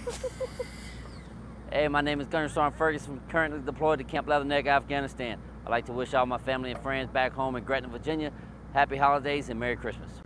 Hey, my name is GySgt Ferguson, currently deployed to Camp Leatherneck, Afghanistan. I'd like to wish all my family and friends back home in Grenta, Virginia, happy holidays and Merry Christmas.